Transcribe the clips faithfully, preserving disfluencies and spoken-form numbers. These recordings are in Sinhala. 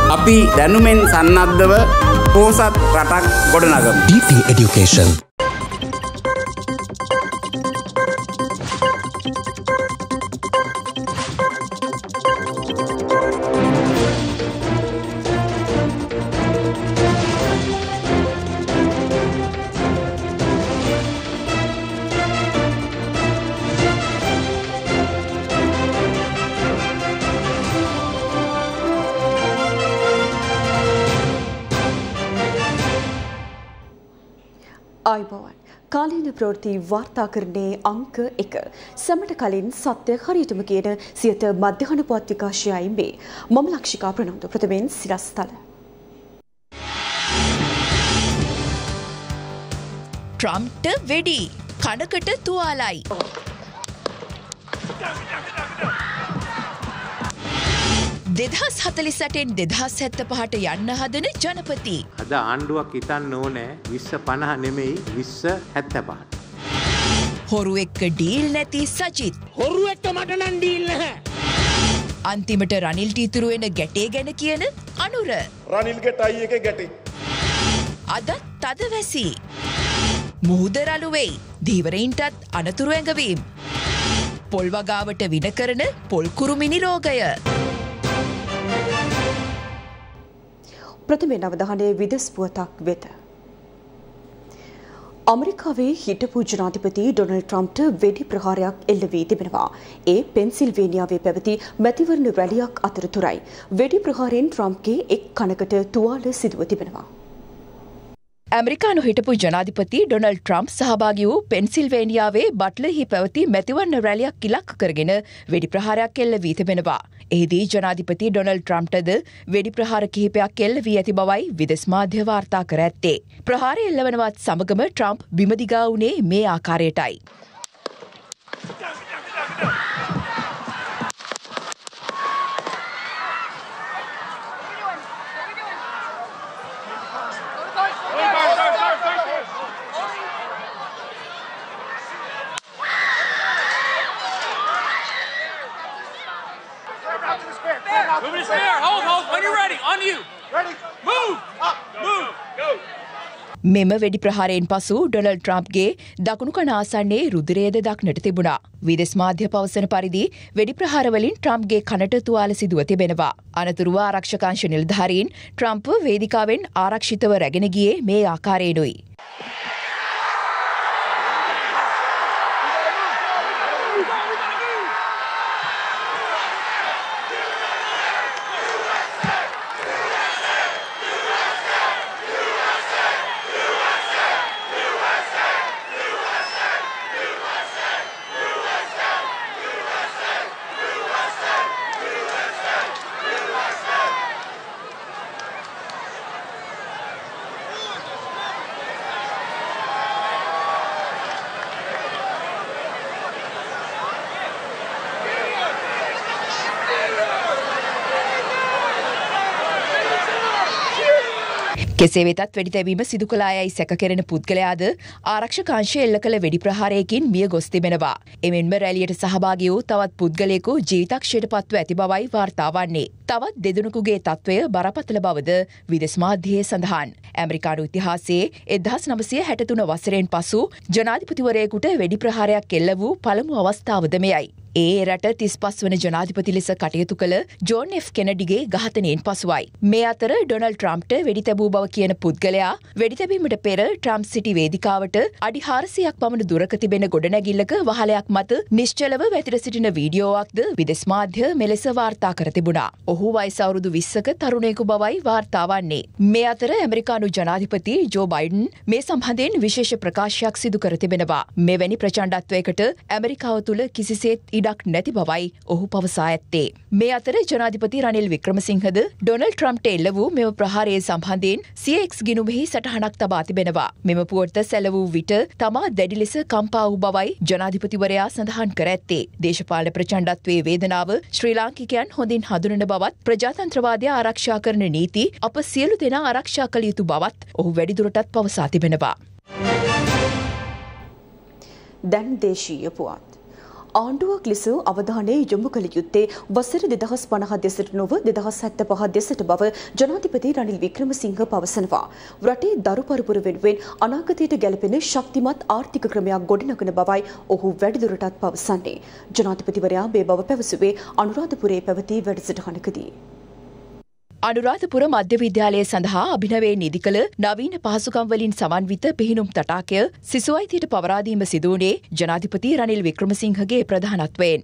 අපි දැනුමෙන් සන්නද්ධව පොහොසත් රටක් ගොඩනගමු. D P Education. ආයුබෝවන් කාලීන ප්‍රවෘත්ති වාර්තාකරණයේ අංක එක සමට කලින් සත්‍ය හරියටම කියන සියත මධ්‍යහන පුවත් විකාශයයි මේ මම ලක්ෂිකා ප්‍රනන්දු ප්‍රථමයෙන් සිරස්තල ට්‍රම්ප්ට වෙඩි කනකට තුවාලයි දෙදහස් හතළිස් අටෙන් දෙදහස් හැත්තෑ පහට යන්න හදන ජනපති. අද ආණ්ඩුවක් හිතන්න ඕනේ විස්ස පනහ නෙමෙයි විස්ස හැත්තෑ පහට. හොරු එක්ක ඩීල් නැති සජිත්. හොරු එක්ක මට නම් ඩීල් නැහැ. අන්තිමට රනිල්ට ඉතුරු වෙන ගැටේ ගැන කියන අනුර. රනිල්ගේ ටයි එකේ ගැටේ. අදත් තදවැසි. මුහුද රළු වෙයි. ධීවරයින්ටත් අනතුරු ඇඟවීම්. පොල් වගාවට වින කරන පොල් කුරුමිනි රෝගය. ප්‍රථමයෙන් අවධානයේ විදෙස් පුවතක් වෙත. අමරිකාවේ හිටපු ජනාධිපති ඩොනල්ඩ් ට්‍රම්ප්ට වෙඩි ප්‍රහාරයක් එල්ල වී තිබෙනවා. ඒ පෙන්සිල්වේනියාවේ පැවති මැතිවරණ රැලියක් අතරතුරයි. වෙඩි ප්‍රහාරයෙන් ට්‍රම්ප්ගේ එක් කනකට තුවාල සිදුව තිබෙනවා. ඇමරිකානු හිටපු ජනාධිපති ඩොනල්ඩ් ට්‍රම්ප් සහභාගී වූ පෙන්සිල්වේනියාවේ බට්ලර්හි පැවති මැතිවරණ රැලියක් ඉලක්ක කරගෙන වෙඩි ප්‍රහාරයක් එල්ල වී තිබෙනවා. එහිදී ජනාධිපති ඩොනල්ඩ් ට්‍රම්ප්ටද වෙඩි ප්‍රහාර කිහිපයක් එල්ල වී ඇති බවයි විදෙස් මාධ්‍ය වාර්තා කර ඇත්තේ. ප්‍රහාරය එල්ලවනවත් සමගම ට්‍රම්ප් බිම දිගා වුණේ මේ ආකාරයටයි. මෙම වෙඩි ප්‍රහාරයෙන් පසු ඩොනල්ඩ් ට්‍රම්ප්ගේ දකුණු කන ආසන්නයේ රුධිරයද දක්නට තිබුණා. විදෙස් මාධ්‍ය පවසන පරිදි වෙඩි ප්‍රහාරවලින් ට්‍රම්ප්ගේ කනට තුවාල සිදුව තිබෙනවා. අනතුරුව ආරක්ෂකාංශ නිලධාරීන් ට්‍රම්ප් වේදිකාවෙන් ආරක්ෂිතව රැගෙන ගියේ මේ ආකාරයෙනුයි. කෙසේ වෙතත් වෙඩි තැබීම සිදු කළායයි සැක කෙරෙන පුද්ගලයාද ආරක්ෂකාංශය එල්ල කළ වෙඩි ප්‍රහාරයකින් මිය ගොස් තිබෙනවා. එමෙන්ම රැළියට සහභාගී වූ තවත් පුද්ගලයෙකු ජීවිතක්ෂයට පත්ව ඇති බවයි වාර්තා වන්නේ. තවත් දෙදෙනෙකුගේ තත්ත්වය බරපතල බවද විදෙස් මාධ්‍යයේ සඳහන්. ඇමරිකානු ඉතිහාසයේ එක්දහස් නවසිය හැටතුන වසරෙන් පසු ජනාධිපතිවරයෙකුට වෙඩි ප්‍රහාරයක් එල්ල වූ පළමු අවස්ථාවද මෙයයි. ඒ රට තිස්පස් වන ජනාධිපති ලෙස කටයුතු කළ ජෝන් එෆ් කෙනඩිගේ ඝාතනයෙන් පසුවයි. මේ අතර ඩොනල්ඩ් ට්‍රම්ප්ට වෙඩි තැබූ බව කියන පුද්ගලයා වෙඩි තැබීමට පෙර ට්‍රම්ප් සිටි වේදිකාවට අඩි හාරසියයක් පමණ දුරක තිබෙන ගොඩනැගිල්ලක වහලයක් මත නිශ්චලව වැතිර සිටින වීඩියෝවක්ද විදෙස් මාධ්‍ය මෙලෙස වාර්තා කර තිබුණා. ඔහු වයස අවුරුදු විස්සක තරුණයෙකු බවයි වාර්තා වන්නේ. මේ අතර ඇමරිකානු ජනාධිපති ජෝ බයිඩන් මේ සම්බන්ධයෙන් විශේෂ ප්‍රකාශයක් සිදු කර තිබෙනවා. මෙවැනි ප්‍රචණ්ඩත්වයකට ඇමරිකාව තුළ කිසිසේත් ඉඩක් නැති බවයි ඔහු පවසා ඇත්තේ. මේ අතර ජනාධිපති රනිල් වික්‍රමසිංහද ඩොනල්ඩ් ට්‍රම්ප්ට එල්ල වූ මෙම ප්‍රහාරය සම්බන්ධයෙන් සී එක්ස් ගිණුමෙහි සටහනක් තබා තිබෙනවා. මෙම පුවත සැල වූ විට තමා දැඩි ලෙස කම්පා වූ බවයි ජනාධිපතිවරයා සඳහන් කර ඇත්තේ. දේශපාලන ප්‍රචණ්ඩත්වයේ වේදනාව ශ්‍රී ලාංකිකයන් හොඳින් හඳුනන බවත් ප්‍රජාතන්ත්‍රවාදය ආරක්ෂා කරන නීති අප සියලු දෙනා ආරක්ෂා කළ යුතු බවත් ඔහු වැඩිදුරටත් පවසා තිබෙනවා. දැන් දේශීය පුවත්. ආණ්ඩුවක් ලෙස අවධානය යොමු කළ යුත්තේ වසර දෙදහස් පනහ දෙසට නොව දෙදහස් හැත්තෑ පහ දෙසට බව ජනාධිපති රනිල් වික්‍රමසිංහ පවසනවා. රටේ දරු පරපුර වෙනුවෙන් අනාගතයට ගැලපෙන ශක්තිමත් ආර්ථික ක්‍රමයක් ගොඩනගන බවයි ඔහු වැඩිදුරටත් පවසන්නේ. ජනාධිපතිවරයා මේ බව පැවසුවේ අනුරාධපුරයේ පැවති වැඩසටහනකදී. අනුරාධපුර මධ්‍ය විද්‍යාලය සඳහා අභිනවයෙන් නිදි කළ නවීන පහසුකම් වලින් සමන්විත පිහිනුම් තටාකය සිසු අයිතියට පවරා දීම සිදු වුණේ ජනාධිපති රනිල් වික්‍රමසිංහගේ ප්‍රධානත්වයෙන්.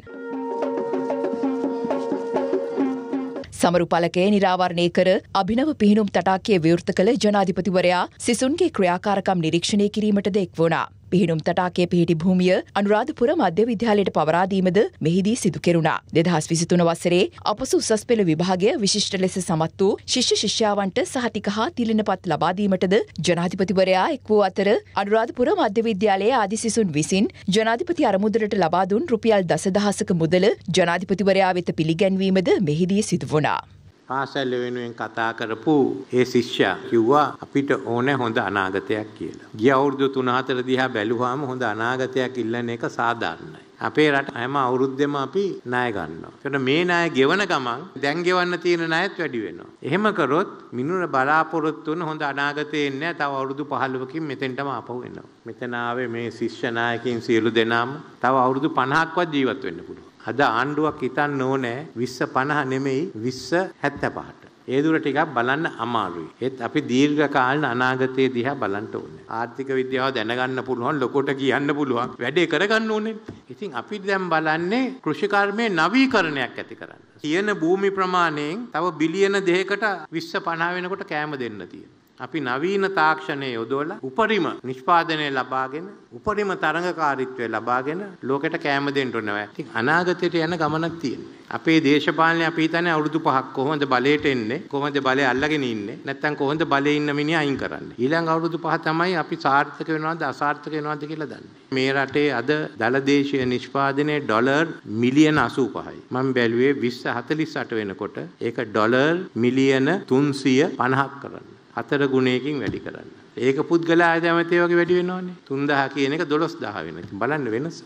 සමරු පලකය නිරාවරණය කර අභිනව පිහිනුම් තටාකය විවෘත කළ ජනාධිපතිවරයා සිසුන්ගේ ක්‍රියාකාරකම් නිරීක්ෂණය කිරීමටද එක් වුණා. පිහිනුම් තටාකයේ පිහිටි භූමිය අනුරාධපුර මධ්‍ය විද්‍යාලයට පවරා දීමද මෙහිදී සිදු කෙරුණා. දෙදහස් විසිතුන වසරේ අපසු උසස් පෙළ විභාගය විශිෂ්ට ලෙස සමත් වූ ශිෂ්‍ය ශිෂ්‍යාවන්ට සහතික හා තිලිනපත් ලබා දීමටද ජනාධිපතිවරයා එක් වූ අතර අනුරාධපුර මධ්‍ය විද්‍යාලයේ ආදි සිසුන් විසින් ජනාධිපති අරමුදලට ලබා දුන් රුපියල් දසදහසක මුදල ජනාධිපතිවරයා වෙත පිළිගැන්වීමද මෙහිදී සිදු වුණා. පාසල් වෙනුවෙන් කතා කරපු ඒ ශිෂ්‍යයා කිව්වා අපිට ඕනේ හොඳ අනාගතයක් කියලා. ගිය අවුරුදු තුන හතර දිහා බැලුවාම හොඳ අනාගතයක් ඉල්ලන එක සාධාරණයි. අපේ රට හැම අවුරුද්දෙම අපි ණය ගන්නවා. ඒකට මේ ණය ගෙවන ගමන් දැන් ගෙවන්න තියෙන ණයත් වැඩි වෙනවා. එහෙම කරොත් මිනුර බලාපොරොත්තු වෙන හොඳ අනාගතේ එන්නේ තව අවුරුදු පහළොවකින් මෙතෙන්ටම ආපහු එනවා. මෙතන ආවේ මේ ශිෂ්‍ය නායකයින් සියලු දෙනාම තව අවුරුදු පනහක්වත් ජීවත් වෙන්න පුළුවන්. අද ආණ්ඩුවක් හිතන්න ඕනේ විස්ස පනහ නෙමෙයි විස්ස හැත්තෑ පහට. ඒ දුර ටිකක් බලන්න අමාරුයි. ඒත් අපි දීර්ඝ කාලන අනාගතයේ දිහා බලන්න ඕනේ. ආර්ථික විද්‍යාව දැනගන්න පුළුවන්, ලොකොට කියන්න පුළුවන්, වැඩේ කරගන්න ඕනේ. ඉතින් අපි දැන් බලන්නේ කෘෂිකර්මයේ නවීකරණයක් ඇති කරන්න. තියෙන භූමි ප්‍රමාණයෙන් තව බිලියන දෙකකට විස්ස පනහ වෙනකොට කෑම දෙන්න තියෙනවා. අපි නවීන තාක්ෂණයේ යොදවලා උපරිම නිෂ්පාදනය ලබාගෙන උපරිම තරඟකාරීත්වය ලබාගෙන ලෝකෙට කෑම දෙන්න ඕනේ. ඉතින් අනාගතයට යන ගමනක් තියෙනවා. අපේ දේශපාලනය අපි හිතන්නේ අවුරුදු පහක් කොහොමද බලයට එන්නේ, කොහොමද බලය අල්ලගෙන ඉන්නේ, නැත්නම් කොහොමද බලයේ ඉන්න මිනිහා අයින් කරන්නේ. ඊළඟ අවුරුදු පහ තමයි අපි සාර්ථක වෙනවද අසාර්ථක වෙනවද කියලා දන්නේ. මේ රටේ අද දලදේශීය නිෂ්පාදනයේ ඩොලර් මිලියන අසූ පහයි. මම බැලුවේ විස්ස හතළිස් අට වෙනකොට ඒක ඩොලර් මිලියන තුන්සිය පනහක් කරන්න. හතර ගුණයකින් වැඩි කරන්න. ඒක පුද්ගල ආදායමතේ වගේ වැඩි වෙනවනේ. තුන්දාහ කියන එක දොළොස්දාහ වෙනවා. ඉතින් බලන්න වෙනස.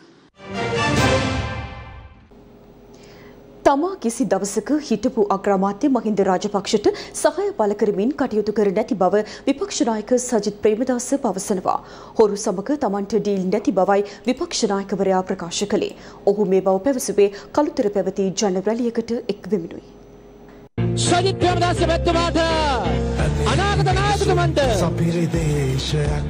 තමා කිසි දවසක හිටපු අග්‍රාමාත්‍ය මහින්ද රාජපක්ෂට සහාය පළ කරමින් කටයුතු කර නැති බව විපක්ෂ නායක සජිත් ප්‍රේමදාස පවසනවා. හොරු සමග තමන්ට ඩීල් නැති බවයි විපක්ෂ නායකවරයා ප්‍රකාශ කළේ. ඔහු මේ බව පැවසුවේ කළුතර පැවති ජන රැළියකට එක් වෙමිනුයි. සජිත් ප්‍රේමදාස මැතිතුමාට අනාගත නායකතුමන්ට සපිරි දේශයක්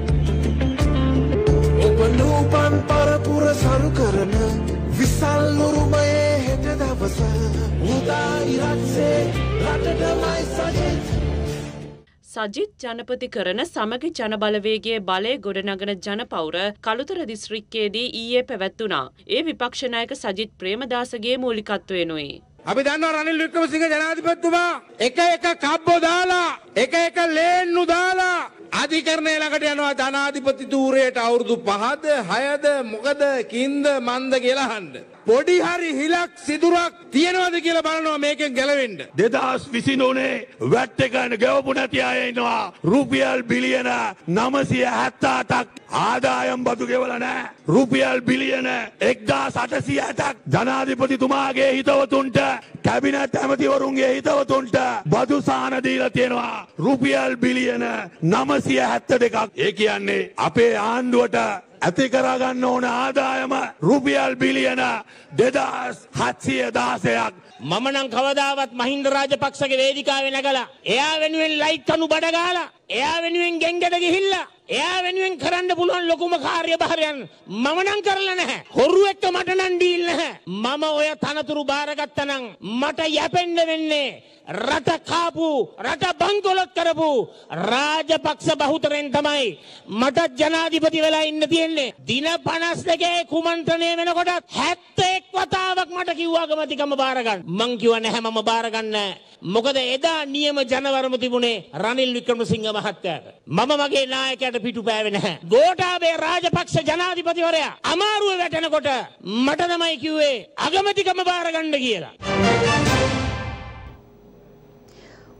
ඔබ නූපන් පරපුර සරු කරන විසල් නුරුමයේ හෙට දවස උදා ඉරක්සේ රටටමයි සජිත් සජිත් ජනපති කරන සමග ජන බලවේගයේ බලය ගොඩනගන ජනපෞර කළුතර දිස්ත්‍රික්කයේදී ඊයේ පැවැත්වුණා. ඒ විපක්ෂ නායක සජිත් ප්‍රේමදාසගේ මූලිකත්වයෙනුයි. අපි දන්නවා රනිල් වික්‍රමසිංහ ජනාධිපතිතුමා එක එක කබ්බෝ දාලා එක එක ලේන්නු දාලා අධිකරණය ළඟට යනවා ජනාධිපති ධූරයට අවුරුදු පහද හයද මොකද කින්ද මන්ද කියලා අහන්න. පොඩි හරි හිලක් සිදුරක් තියනවද කියලා බලනවා මේකෙන් ගැලවෙන්න. දෙදහස් විසිනෝනේ වැට් එක ගෙවපු නැති අය ඉන්නවා. රුපියල් බිලියන නවසිය හැත්තෑ අටක් ආදායම් බදු ගෙවලා නැහැ. රුපියල් බිලියන එක්දාස් අටසිය හැටක් ජනාධිපතිතුමාගේ හිතවතුන්ට කැබිනට් ඇමතිවරුන්ගේ හිතවතුන්ට බදු සාහන දීලා තියෙනවා. රුපියල් බිලියන නවසිය හැත්තෑ දෙකක්. ඒ කියන්නේ අපේ ආණ්ඩුවට ඇති කරගන්න ඕන ආදායම රුපියල් බිලියන දෙදහස් හත්සිය දාසයක්. මම නම් කවදාවත් මහින්ද රාජපක්ෂගේ වේදිකාවේ නැගලා එයා වෙනුවෙන් ලයිට් කණු බඩ ගහලා එයා වෙනුවෙන් ගෙන්ගඩ ගිහිල්ලා එයා වෙනුවෙන් කරන්න පුළුවන් ලොකුම කාර්යභාරයන් මම නම් කරලා නැහැ. හොරු එක්ක මට නම් ඩීල් නැහැ. මම ඔය තනතුරු බාරගත්තා නම් මට යැපෙන්න වෙන්නේ රට කාපු රට බංකොලොත් කරපු රාජපක්ෂ බහුතරෙන් තමයි මට ජනාධිපති වෙලා ඉන්න තියෙන්නේ. දින පනස් දෙකේ කුමන්ත්‍රණය වෙනකොට හැත්තෑ එක් වතාවක් මට කිව්වා ගමතිකම බාර ගන්න. මං කිව්වා නැහැ මම බාර ගන්න නැහැ. මොකද එදා නියම ජනවරම තිබුණේ රනිල් වික්‍රමසිංහ මහත්තයාට. මම මගේ නායකයාට පිටු පෑවේ නැහැ. ගෝඨාභය රාජපක්ෂ ජනාධිපතිවරයා අමාරුවේ වැටෙනකොට මට තමයි කිව්වේ අගමැතිකම බාර ගන්න කියලා.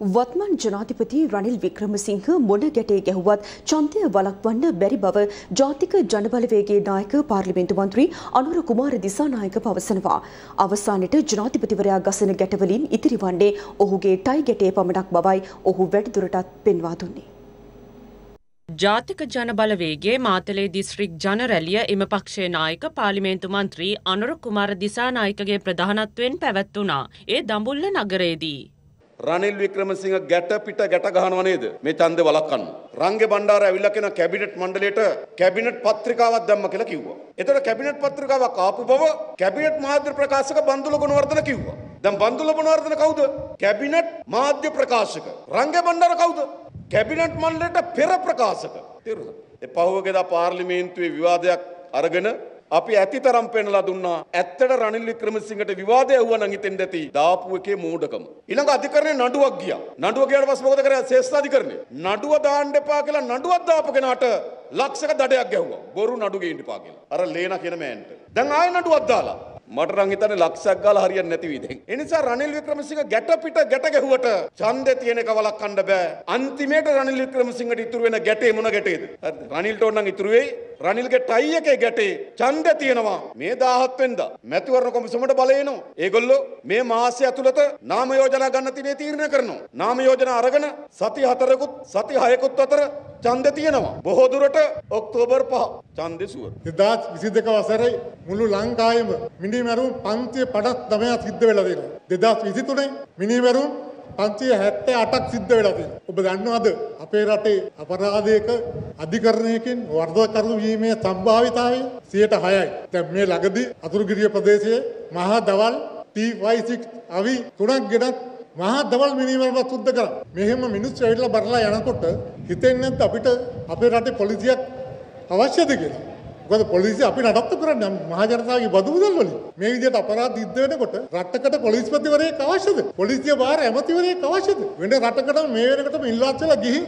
වත්මන් ජනාධිපති රනිල් වික්‍රමසිංහ මොන ගැටේ ගැහුවත් ඡන්දය වළක්වන්න බැරි බව ජාතික ජනබලවේගයේ නායක පාර්ලිමේන්තු මන්ත්‍රී අනුර කුමාර දිසානායක පවසනවා. අවසානයේ ජනාධිපතිවරයා ගසන ගැටවලින් ඉතිරිවන්නේ ඔහුගේ ටයි ගැටේ පමණක් බවයි ඔහු වැඩිදුරටත් පෙන්වා දුන්නේ. ජාතික ජනබලවේගයේ මාතලේ දිස්ත්‍රික් ජන රැලිය එම පක්ෂයේ නායක පාර්ලිමේන්තු මන්ත්‍රී අනුර කුමාර දිසානායකගේ ප්‍රධානත්වයෙන් පැවැත්වුණා. ඒ දඹුල්ල නගරයේදී රනිල් වික්‍රමසිංහ ගැට පිට ගැට ගහනවා නේද මේ ඡන්දේ වළක්වන්න. රංගේ බණ්ඩාර ඇවිල්ලා කියන කැබිනට් මණ්ඩලයට කැබිනට් පත්‍රිකාවක් දැම්ම කියලා කිව්වා. ඒතර කැබිනට් පත්‍රිකාවක් ආපු බව කැබිනට් මාධ්‍ය ප්‍රකාශක බන්දුල ගුණවර්ධන කිව්වා. දැන් බන්දුල ගුණවර්ධන කවුද? කැබිනට් මාධ්‍ය ප්‍රකාශක. රංගේ බණ්ඩාර කවුද? කැබිනට් මණ්ඩලයට පෙර ප්‍රකාශක. තේරුණා? ඒ පහුවගේදා පාර්ලිමේන්තුවේ විවාදයක් අරගෙන අපි ඇතිතරම් පෙන්නලා දුන්නා. ඇත්තට රනිල් වික්‍රමසිංහට විවාදය වුණා නම් හිතෙන් දැති දාපු එකේ මෝඩකම. ඊළඟ අධිකරණේ නඩුවක් ගියා. නඩුව ගියාට පස්සේ මොකද කරේ? ශ්‍රේෂ්ඨ අධිකරණේ නඩුව දාන්න එපා කියලා නඩුවක් දාපු කෙනාට ලක්ෂක දඩයක් ගැහුවා. බොරු නඩු ගේන්න එපා කියලා. අර ලේනා කියන මෑන්ට. දැන් ආයෙ නඩුවක් දාලා. මට නම් හිතන්නේ ලක්ෂයක් ගාලා හරියන්නේ නැති වී දැන්. ඒ නිසා රනිල් වික්‍රමසිංහ ගැට පිට ගැට ගැහුවට ඡන්දේ තියෙන එක වළක්වන්න බෑ. අන්තිමේට රනිල් වික්‍රමසිංහට ඉතුරු වෙන ගැටේ මොන ගැටේද? හරිද? රනිල්ට ඕන නම් ඉතුරු වෙයි. රනිල්ගේ ටයි එකේ ගැටේ ඡන්දේ තියෙනවා. මේ දාහත් වෙනිදා මැතිවරණ කොමිසමට බලය එනවා. ඒගොල්ලෝ මේ මාසය ඇතුළත නාම යෝජනා ගන්න තිනේ තීරණය කරනවා. නාම යෝජනා අරගෙන සති හතරකුත් සති හයකුත් අතර ඡන්දේ තියෙනවා. බොහෝ දුරට ඔක්තෝබර් පහ ඡන්දේ සුවර්. දෙදාස් විසිදෙක වසරේ මුළු ලංකාවෙම මිනිමරුම් පන්තිය පනස් නවයක් සිද්ධ වෙලා තියෙනවා. දෙදාස් විසිතුනේ මිනිමරුම් පන්තිය හැත්තෑ අටක් සිද්ධ වෙලා තියෙනවා. ඔබ දන්නවද අපේ රටේ අපරාධයක අධිකරණයකින් වර්ධකරු වීමේ සම්භාවිතාවය සියයට හයයි. දැන් මේ ළඟදී අතුරුගිරිය ප්‍රදේශයේ මහා දවල් ටී වයි සික්ස් අවි තුනක් ගෙනත් මහා දවල් මිනිමරුම් සුද්ධ කරා. මෙහෙම මිනිස්සු ඇවිල්ලා බරලා යනකොට හිතෙන්නේ නැද්ද අපිට අපේ රටේ පොලිසියක් අවශ්‍යද කියලා? මොකද පොලිසිය අපි නඩත්තු කරන්නේ මහා ජනතාවගේ බදු මුදල් වලින්. මේ විදිහට අපරාධ සිද්ධ වෙනකොට රටකට පොලිස්පතිවරයෙක් අවශ්‍යද? පොලිසිය බාර ඇමතිවරයෙක් අවශ්‍යද? වෙන රටකට මේ වෙනකොටම ඉල්ලාත් වෙලා ගිහින්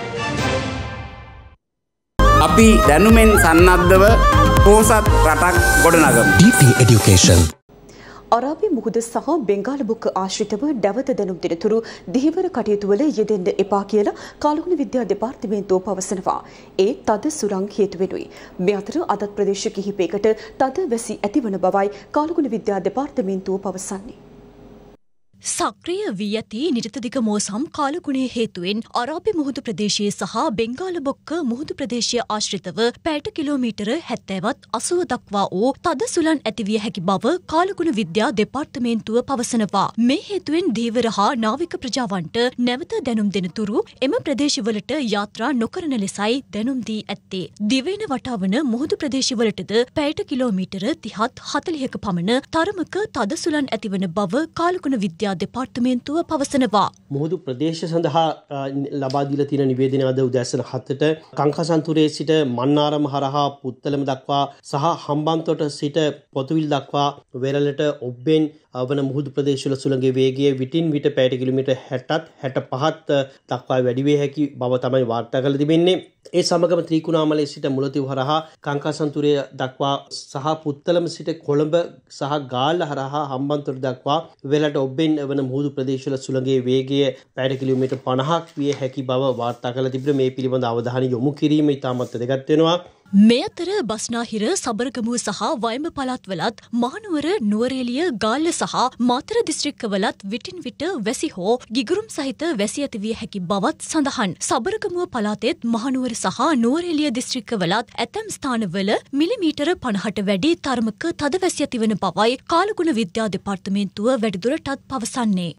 අපි දැනුමෙන් සන්නද්ධව පෝසත් රටක් ගොඩනගමු. ඩී පී Education අරාබි මුහුද සහ බෙන්ගාලබුක ආශ්‍රිතව දැවත දැනුම් දෙනතුරු දිහිවර කටයුතුවල යෙදෙන්න එපා කියලා කාලගුණ විද්‍යා දෙපාර්තමේන්තුව පවසනවා. ඒ තද සුළං හේතු වෙනුයි. මේ අතර අදත් ප්‍රදේශ කිහිපයකට තද වැසි ඇතිවන බවයි කාලගුණ විද්‍යා දෙපාර්තමේන්තුව පවසන්නේ. සක්‍රිය වී ඇති නිරතදිග මෝසම් කාලගුණයේ හේතුවෙන් අරාබි මුහුදු ප්‍රදේශයේ සහ බෙන්ගාලබොක්ක මුහුදු ප්‍රදේශය ආශ්‍රිතව පැයට කිලෝමීටර හැත්තෑවත් අසූව දක්වා වූ තද සුළං ඇතිවිය හැකි බව කාලගුණ විද්‍යා දෙපාර්තමේන්තුව පවසනවා. මේ හේතුවෙන් ධීවර හා නාවික ප්‍රජාවන්ට නැවත දැනුම් දෙනතුරු එම ප්‍රදේශවලට යාත්‍රා නොකරන ලෙසයි දැනුම් දී ඇත්තේ. දිවයින වටාවන මුහුදු ප්‍රදේශවලටද පැයට කිලෝමීටර තිහත් හතලිහක පමණ තරමක තද සුළං ඇතිවන බව කාලගුණ විද්‍යා දෙපාර්තමේන්තුව පවසනවා. මුහුදු ප්‍රදේශ සඳහා ලබා දීලා තියෙන නිවේදනය අද උදෑසන හතට කංකසන්තුරේ සිට මන්නාරම හරහා පුත්තලම දක්වා සහ හම්බන්තොට සිට පොතුවිල් දක්වා වෙරළට ඔබ්බෙන් වන මුහුදු ප්‍රදේශවල සුළඟේ වේගය විටින් විට පැයට කිලෝමීටර් හැටත් හැට පහත් දක්වා වැඩි වේ හැකි බව තමයි වාර්තා කරලා තිබෙන්නේ. ඒ සමගම ත්‍රිකුණාමලයේ සිට මුලතිව් හරහා කංකසන්තුරේ දක්වා සහ පුත්තලම සිට කොළඹ සහ ගාල්ල හරහා හම්බන්තොට දක්වා වෙරළට ඔබ්බෙන් වන මුහුදු ප්‍රදේශවල සුළඟේ වේගය පැයට කිලෝමීටර් පනහක් විය හැකි බව වාර්තා කරලා තිබෙනවා. මේ පිළිබඳ අවධානය යොමු කිරීම ඉතාමත් වැදගත් වෙනවා. මේ අතර බස්නාහිර සබරගමුව සහ වයඹ පළාත්වලත් මහනුවර නුවරඑළිය ගාල්ල සහ මාතර දිස්ත්‍රික්කවලත් විටින් විට වැසි හෝ ගිගුරුම් සහිත වැසි ඇතිවිය හැකි බවත් සඳහන්. සබරගමුව පළාතෙත් මහනුවර සහ නුවරඑළිය දිස්ත්‍රික්කවලත් ඇතැම් ස්ථානවල මිලිමීටර පනහට වැඩි තරමක තද වැසි ඇතිවන බවයි කාලගුණ විද්‍යා දෙපාර්තමේන්තුව වැඩිදුරටත් පවසන්නේ.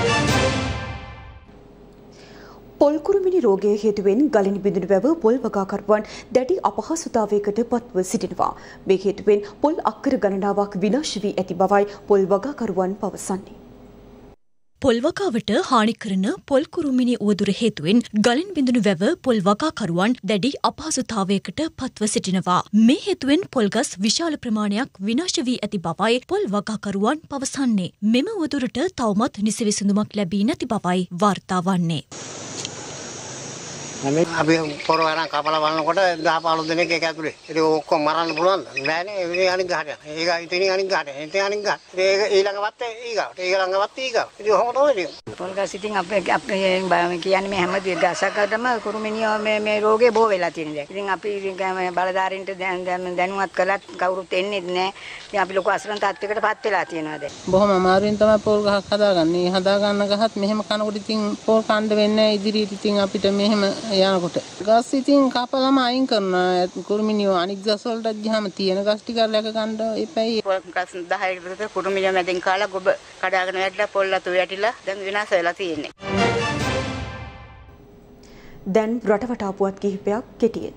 පොල්කුරුමිනි රෝගය හේතුවෙන් ගලින් බිඳුණු බව පොල් වගාකරුවන් දැඩි අපහසුතාවයකට පත්ව සිටිනවා. මේ හේතුවෙන් පොල් අක්කර ගණනාවක් විනාශ වී ඇති බවයි පොල් වගාකරුවන් පවසන්නේ. පොල් වගාවට හානි කරන පොල් කුරුමිනි උවදුර හේතුවෙන් ගලින් බිඳුණු වැව පොල් වගාකරුවන් දැඩි අපහසුතාවයකට පත්ව සිටිනවා. මේ හේතුවෙන් පොල්ගස් විශාල ප්‍රමාණයක් විනාශ වී ඇති බවයි පොල් වගාකරුවන් පවසන්නේ. මෙම උවදුරට තවමත් නිසි විසඳුමක් ලැබී නැති බවයි වාර්තා වන්නේ. අපි පොර වරන් කපලා බලනකොට දහ පහළොව දෙනෙක් ඒක ඇතුලේ. ඒක ඔක්කොම මරන්න පුළුවන්ද? බෑනේ. ඒ අනික් ගහට. ඒක ඉතින් අනික් ගහට. ඉතින් අනික් ගහට. ඒක ඊළඟ වත්තේ ඊගාවට. ඒක ළඟ වත්තේ ඊගාවට. ඉතින් ඔහොම තමයි. පොල්ගස් ඉතින් අපේ අපේ කියන්නේ මේ හැම ගසකටම කුරුමිනියෝ මේ මේ රෝගේ බෝ වෙලා තියෙන දැන්. ඉතින් අපි බලධාරීන්ට දැනුවත් කළත් කවුරුත් එන්නේ නැහැ. ඉතින් අපි ලොකු අසරණ තත්යකටපත් වෙලා තියෙනවා දැන්. බොහොම අමාරුවෙන් තමයි පොල් ගහක් හදාගන්නේ. හදා ගන්න ගහත් මෙහෙම කනකොට ඉතින් පොල් කණ්ඩ වෙන්නේ ඉදිරියට ඉතින් අපිට මෙහෙම යනකොට. ගස් ඉතින් කපලම අයින් කරනවා. කුරුමිනියෝ අනික් ගස් වලට ගියාම තියෙන ගස් ටික රැක ගන්න එපැයි. ගස් දහයකට විතර කුරුමිනියෝ මැදින් කාලා ගොබ කඩාගෙන වැටලා පොල් අතු වැටිලා දැන් විනාශ වෙලා තියෙන්නේ. දැන් රටවටා පුවත් කිහිපයක් කෙටියෙන්.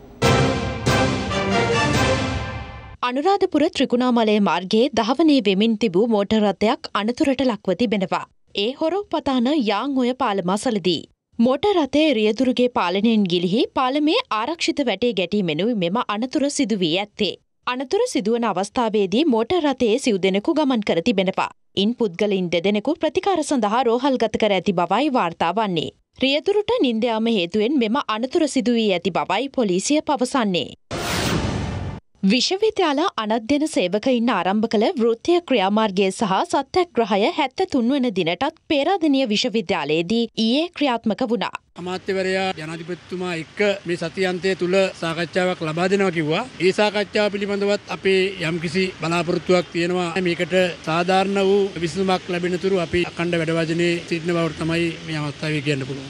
අනුරාධපුර ත්‍රිකුණාමලය මාර්ගයේ දහවනේ වෙමින් තිබූ මෝටර් රථයක් අනතුරට ලක්ව තිබෙනවා. ඒ හොරොප්පතාන යාංඔය පාලම අසලදී. මෝටර් රථය රියදුරුගේ පාලනයෙන් ගිලිහි පාලමේ ආරක්ෂිත වැටේ ගැටීමෙනුයි මෙම අනතුර සිදු වී ඇත්තේ. අනතුර සිදුවන අවස්ථාවේදී මෝටර් රථයේ සිව් දෙනෙකු ගමන් කර තිබෙනවා. ඉන් පුද්ගලයින් දෙදෙනෙකු ප්‍රතිකාර සඳහා රෝහල්ගත කර ඇති බවයි වාර්තා වන්නේ. රියදුරුට නින්ද යාම හේතුවෙන් මෙම අනතුර සිදු වී ඇති බවයි පොලිසිය පවසන්නේ. විශ්වවිද්‍යාල අනධ්‍යන සේවකයින් ආරම්භ කළ වෘත්තීය ක්‍රියාමාර්ගය සහ සත්‍යග්‍රහය හැත්තෑ තුන් වන දිනටත් පේරාදෙණිය විශ්වවිද්‍යාලයේදී ඊයේ ක්‍රියාත්මක වුණා. අමාත්‍යවරයා ජනාධිපතිතුමා එක්ක මේ සතියන්තය තුල සාකච්ඡාවක් ලබා දෙනවා කිව්වා. ඒ සාකච්ඡාව පිළිබඳවත් අපේ යම්කිසි බලාපොරොත්තුවක් තියෙනවා. මේකට සාධාරණ වූ විසඳුමක් ලැබෙන තුරු අපි අඛණ්ඩ වැඩවාජනයේ සිටින බවට තමයි මේ අවස්ථාවේ කියන්න පුළුවන්.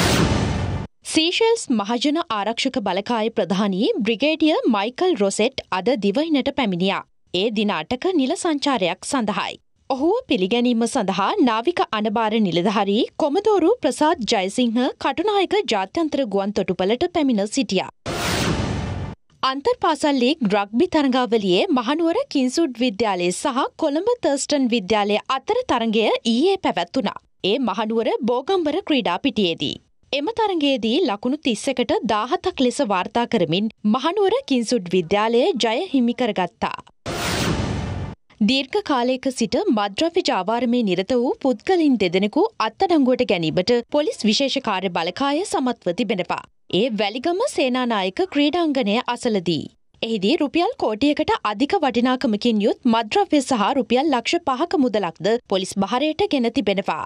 සීෂෙල්ස් මහජන ආරක්ෂක බලකාය ප්‍රධානී බ්‍රිගේඩිය මයිකල් රොසෙට් අද දිවයිනට පැමිණියා. ඒ දින අටක නිල සංචාරයක් සඳහායි. ඔහුව පිළිගැනීම සඳහා නාවික අනබාර නිලධාරී කොමදෝරු ප්‍රසාද් ජයසිංහ කටුනායක ජාත්‍යන්තර ගුවන් තොටුපළට පැමිණ සිටියා. අන්තර් පාසල් ලීග් රග්බි තරඟාවලියේ මහනුවර කින්සුඩ් විද්‍යාලය සහ කොළඹ තර්ස්ටන් විද්‍යාලය අතර තරඟය ඊයේ පැවැත්වුණා. ඒ මහනුවර බෝගම්බර ක්‍රීඩා පිටියේදී. එම තරගයේදී ලකුණු තිස්සකට දාහතක් ලෙස වාර්තා කරමින් මහනුවර කින්සුඩ් විද්‍යාලය ජය හිමි කරගත්තා. දීර්ඝ කාලයක සිට මද්‍රව්‍ය ජාවාරමේ නිරත වූ පුද්ගලින් දෙදෙනෙකු අත්අඩංගුවට ගැනීමට පොලිස් විශේෂ කාර්ය බලකාය සමත්ව තිබෙනවා. ඒ වැලිගම සේනානායක ක්‍රීඩාංගණය අසලදී. එහිදී රුපියල් කෝටියකට අධික වටිනාකමකින් යුත් මද්‍රව්‍ය සහ රුපියල් ලක්ෂ පහක මුදලක්ද පොලිස් බහරයට ගෙන තිබෙනවා.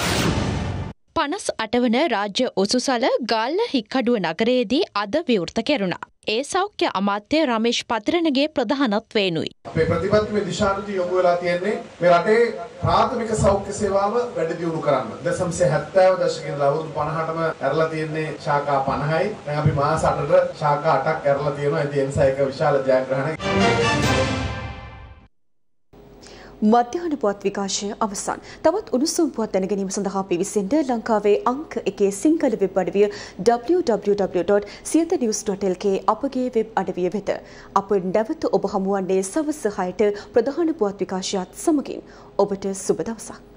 පනස් අටවන රාජ්‍ය ඔසුසල ගාල්ල හික්කඩුව නගරයේදී අද විවෘත කෙරුණා. ඒ සෞඛ්‍ය අමාත්‍ය රමේෂ් පතිරණගේ ප්‍රධානත්වයෙනුයි. අපේ ප්‍රතිපත්තියේ දිශානති යොමු වෙලා තියෙන්නේ මේ රටේ ප්‍රාථමික සෞඛ්‍ය සේවාව වැඩි දියුණු කරන්න. දශමසිය හැත්තෑව දශකයේ ඉඳලා අවුරුදු පනහටම ඇරලා තියෙන්නේ ශාඛා පනහයි. දැන් අපි මාස අටකට ශාඛා අටක් ඇරලා තියෙනවා. ඒ නිසා ඒක විශාල ජයග්‍රහණයක්. මධ්‍යහන පුවත් විකාශය අවසන්. තවත් උණුසුම් පුවත් දැනගැනීම සඳහා පිවිසෙන්න ලංකාවේ අංක එකේ සිංහල වෙබ් අඩවිය W W W dot Siyatha news dot L K අපගේ වෙබ් අඩවිය වෙත. අප නැවත ඔබ හමුවන්නේ සවස් හයට ප්‍රධාන පුවත් විකාශයත් සමගින්. ඔබට සුබ දවසක්.